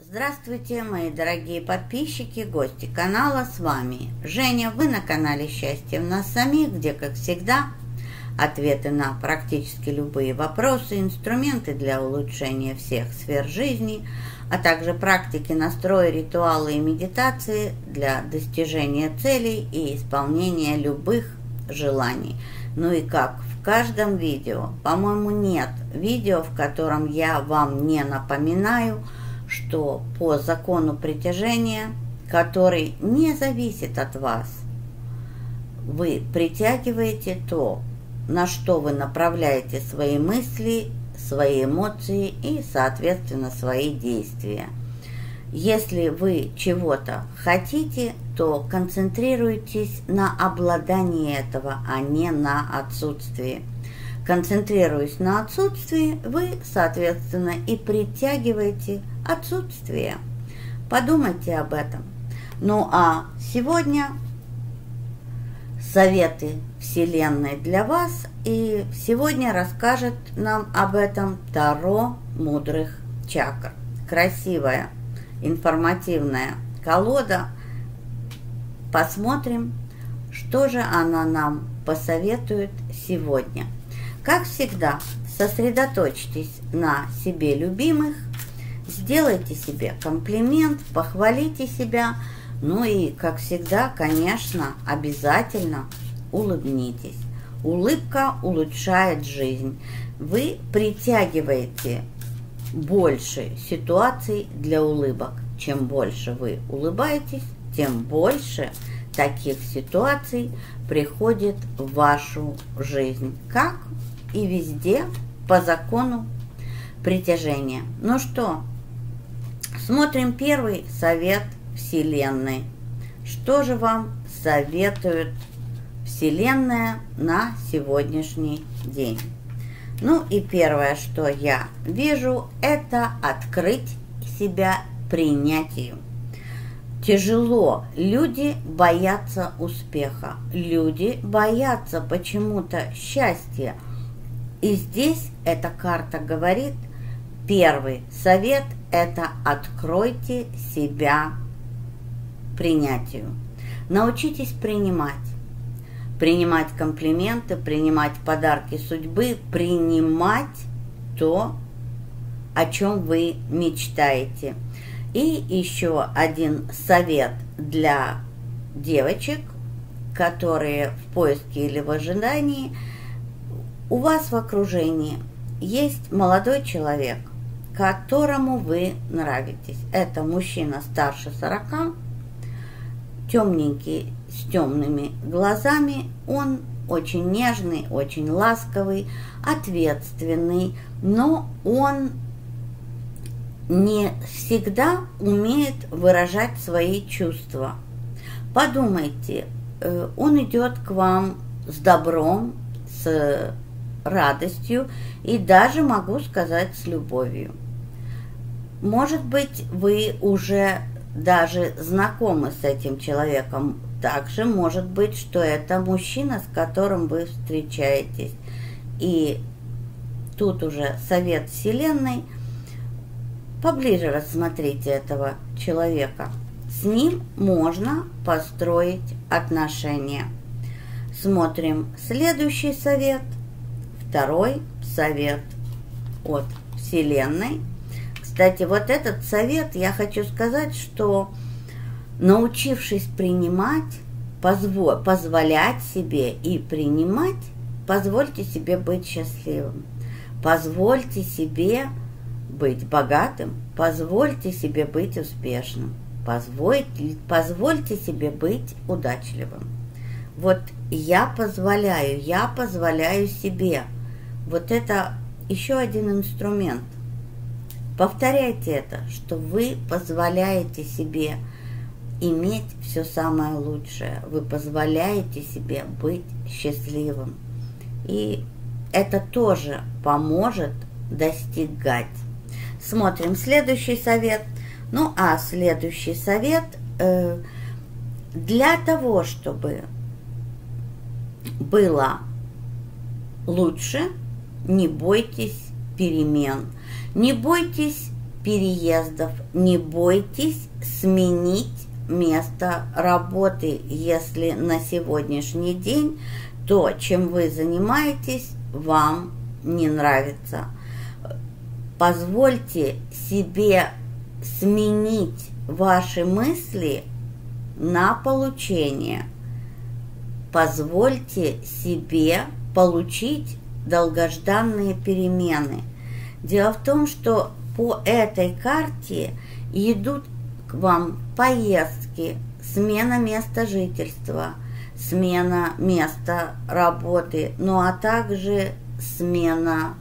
Здравствуйте, мои дорогие подписчики, гости канала, с вами Женя. Вы на канале «Счастье в нас самих», где, как всегда, ответы на практически любые вопросы, инструменты для улучшения всех сфер жизни, а также практики, настрои, ритуалы и медитации для достижения целей и исполнения любых желаний. Ну и как в каждом видео, по-моему, нет видео, в котором я вам не напоминаю, что по закону притяжения, который не зависит от вас, вы притягиваете то, на что вы направляете свои мысли, свои эмоции и, соответственно, свои действия. Если вы чего-то хотите, то концентрируйтесь на обладании этого, а не на отсутствии. Концентрируясь на отсутствии, вы, соответственно, и притягиваете отсутствие. Подумайте об этом. Ну а сегодня советы Вселенной для вас, и сегодня расскажет нам об этом Таро мудрых чакр. Красивая, информативная колода. Посмотрим, что же она нам посоветует сегодня. Как всегда, сосредоточьтесь на себе любимых, сделайте себе комплимент, похвалите себя, ну и, как всегда, конечно, обязательно улыбнитесь. Улыбка улучшает жизнь. Вы притягиваете больше ситуаций для улыбок. Чем больше вы улыбаетесь, тем больше таких ситуаций приходит в вашу жизнь. Как и везде по закону притяжения. Ну что, смотрим первый совет Вселенной. Что же вам советует Вселенная на сегодняшний день? Ну и первое, что я вижу, это открыть себя принятию. Тяжело. Люди боятся успеха. Люди боятся почему-то счастья. И здесь эта карта говорит, первый совет – это откройте себя принятию. Научитесь принимать. Принимать комплименты, принимать подарки судьбы, принимать то, о чем вы мечтаете. И еще один совет для девочек, которые в поиске или в ожидании. У вас в окружении есть молодой человек, которому вы нравитесь. Это мужчина старше 40, темненький, с темными глазами. Он очень нежный, очень ласковый, ответственный, но он не всегда умеет выражать свои чувства. Подумайте, он идет к вам с добром, с радостью и даже, могу сказать, с любовью. Может быть, вы уже даже знакомы с этим человеком. Также может быть, что это мужчина, с которым вы встречаетесь. И тут уже совет Вселенной. Поближе рассмотрите этого человека. С ним можно построить отношения. Смотрим следующий совет. Второй совет от Вселенной. Кстати, вот этот совет, я хочу сказать, что научившись принимать, позволять себе и принимать, позвольте себе быть счастливым. Позвольте себе быть богатым, позвольте себе быть успешным, позвольте себе быть удачливым. Вот я позволяю себе. Вот это еще один инструмент. Повторяйте это, что вы позволяете себе иметь все самое лучшее. Вы позволяете себе быть счастливым. И это тоже поможет достигать. Смотрим следующий совет. Ну а следующий совет для того, чтобы было лучше, не бойтесь перемен. Не бойтесь переездов. Не бойтесь сменить место работы, если на сегодняшний день то, чем вы занимаетесь, вам не нравится. Позвольте себе сменить ваши мысли на получение. Позвольте себе получить долгожданные перемены. Дело в том, что по этой карте идут к вам поездки, смена места жительства, смена места работы, ну а также смена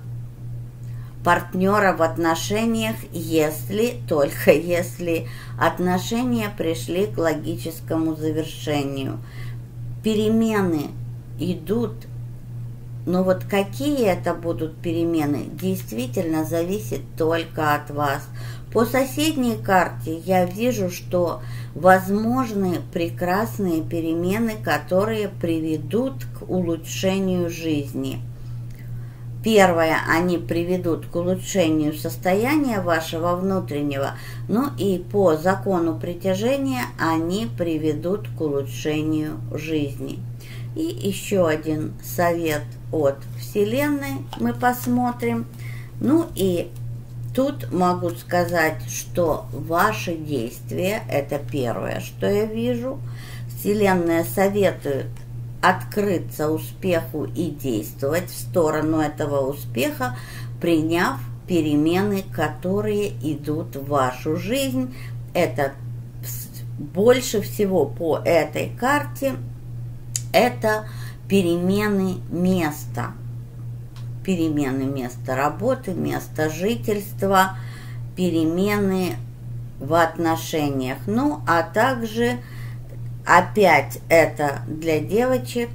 партнера в отношениях, только если отношения пришли к логическому завершению. Перемены идут, но вот какие это будут перемены, действительно зависит только от вас. По соседней карте я вижу, что возможны прекрасные перемены, которые приведут к улучшению жизни. Первое, они приведут к улучшению состояния вашего внутреннего, ну и по закону притяжения они приведут к улучшению жизни. И еще один совет от Вселенной мы посмотрим. Ну и тут могу сказать, что ваши действия, это первое, что я вижу. Вселенная советует открыться успеху и действовать в сторону этого успеха, приняв перемены, которые идут в вашу жизнь. Это больше всего по этой карте это перемены места. Перемены места работы, места жительства, перемены в отношениях. Ну, а также опять это для девочек.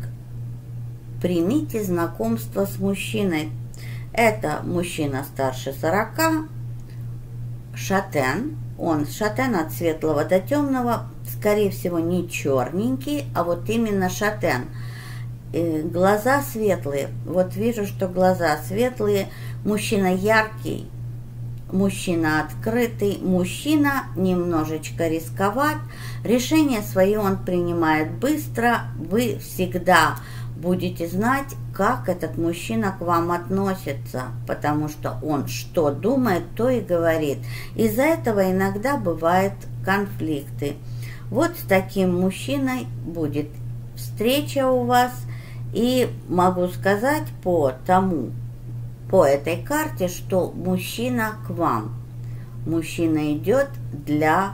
Примите знакомство с мужчиной. Это мужчина старше 40, шатен. Он шатен от светлого до темного, скорее всего, не черненький, а вот именно шатен. Глаза светлые. Вот вижу, что глаза светлые. Мужчина яркий, мужчина открытый, мужчина немножечко рисковат. Решение свое он принимает быстро. Вы всегда будете знать, как этот мужчина к вам относится, потому что он что думает, то и говорит. Из-за этого иногда бывают конфликты. Вот с таким мужчиной будет встреча у вас. И могу сказать по этой карте, что мужчина к вам. Мужчина идет для,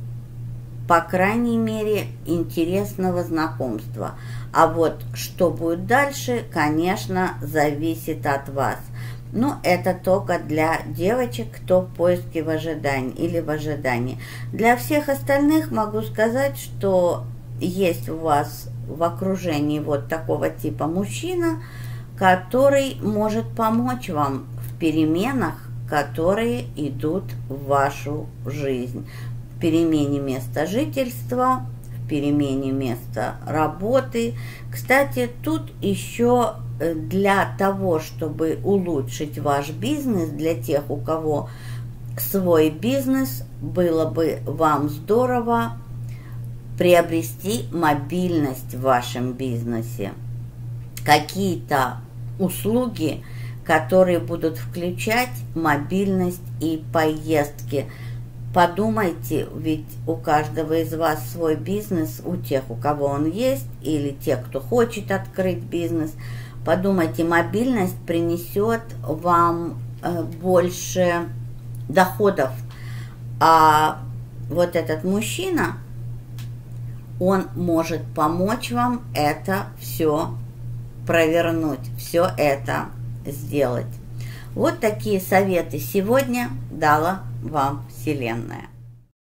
по крайней мере, интересного знакомства. А вот что будет дальше, конечно, зависит от вас. Но это только для девочек, кто в поиске в ожидании или в ожидании. Для всех остальных могу сказать, что есть у вас в окружении вот такого типа мужчина, который может помочь вам в переменах, которые идут в вашу жизнь. В перемене места жительства, в перемене места работы. Кстати, тут еще для того, чтобы улучшить ваш бизнес, для тех, у кого свой бизнес, было бы вам здорово приобрести мобильность в вашем бизнесе. Какие-то услуги, которые будут включать мобильность и поездки. Подумайте, ведь у каждого из вас свой бизнес, у тех, у кого он есть, или тех, кто хочет открыть бизнес. Подумайте, мобильность принесет вам больше доходов. А вот этот мужчина, он может помочь вам это все провернуть, все это сделать. Вот такие советы сегодня дала вам Вселенная.